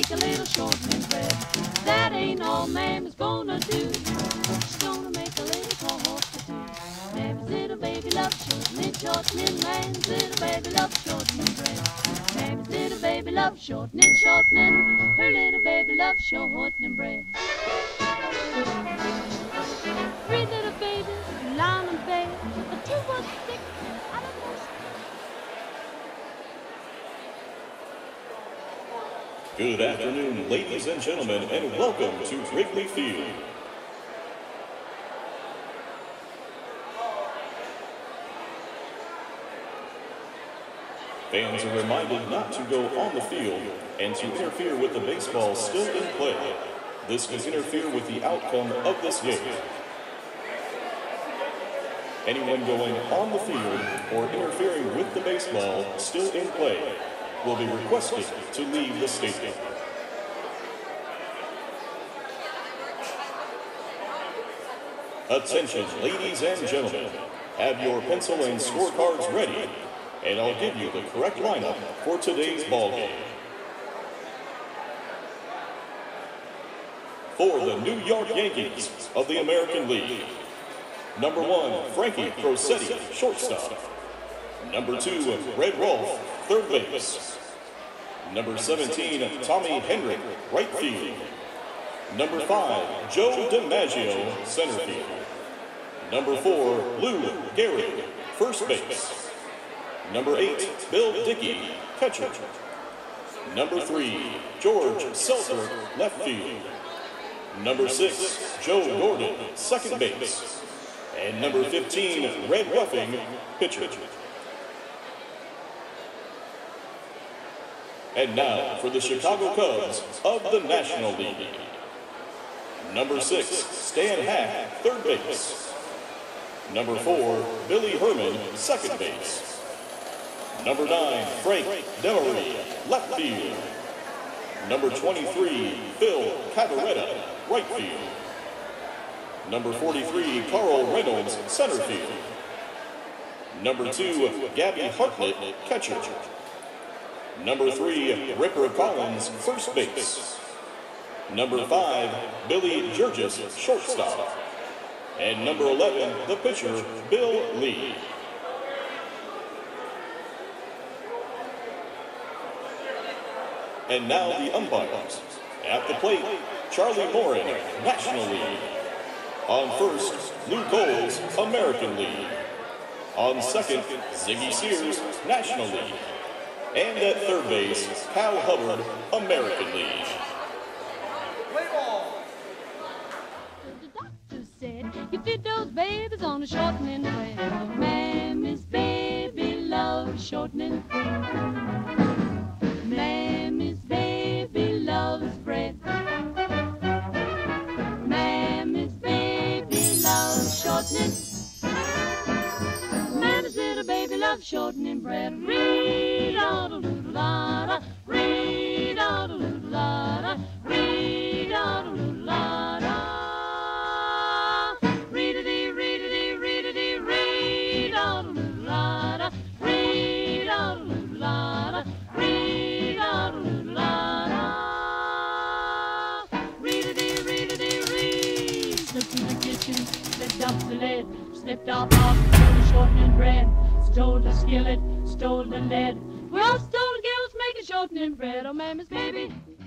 make a little shortening bread. That ain't all Mammy's gonna do. She's gonna make a little cohort or two. Mammy's little baby loves shortening, shortening. Mammy's little baby loves shortening bread. Mammy's little baby loves shortening, shortening. Her little baby loves shortening bread. Three little babies lying in bed, a 2 was sick. I don't know. Good afternoon, ladies and gentlemen, and welcome to Wrigley Field. Fans are reminded not to go on the field and to interfere with the baseball still in play. This could interfere with the outcome of this game. Anyone going on the field or interfering with the baseball still in play will be requested to leave the stadium. Attention, ladies and gentlemen. Have your pencil and scorecards ready, and I'll give you the correct lineup for today's ballgame. For the New York Yankees of the American League, number 1, Frankie Crosetti, shortstop. Number 2, Red Rolfe, third base. Number 17, Tommy Henrik, right field. Number 5, Joe DiMaggio, center field. Number 4, Lou Gehrig, first base. Number 8, Bill Dickey, catcher. Number 3, George Seltzer, left field. Number 6, Joe Gordon, second base. And number 15, Red Ruffing, pitcher. And now for the Chicago Cubs of the National League. Number 6, Stan Hack, third base. Number 4, Billy Herman, second base. Number 9, Frank Demery, left field. Number 23, Phil Cavaretta, right field. Number 43, Carl Reynolds, center field. Number 2, Gabby Hartnett, catcher. Number 3, Ripper Collins, first base. Number 5, Billy Jurgis, shortstop. And number 11, the pitcher, Bill Lee. And now the umpires. At the plate, Charlie Morin, National League. On first, Lou Coles, American League. On second, Ziggy Sears, National League. And at third base, Cal Hubbard, American League. The doctor said, you feed those babies on a shortening bread. Mammy's baby loves shortening. Mammy's baby loves bread. Mammy's baby loves shortening. Mammy's little baby loves shortening bread. Read-a-doo-doo-la-da, read-a-doo-doo-la-da, read-a-doo-doo-la-da. Read-a-dee, read-a-dee, read-a-dee, read-a-doo-doo-la-da, read-a-doo-doo-la-da, read-a-doo-doo-la-da. Read-a-dee, read-a-dee, read. Slipped in the kitchen, slipped off the lid, slipped off the shortening bread. Stole the skillet, stole the lead. We all stole the girls making shortening bread. Oh, Mammy's baby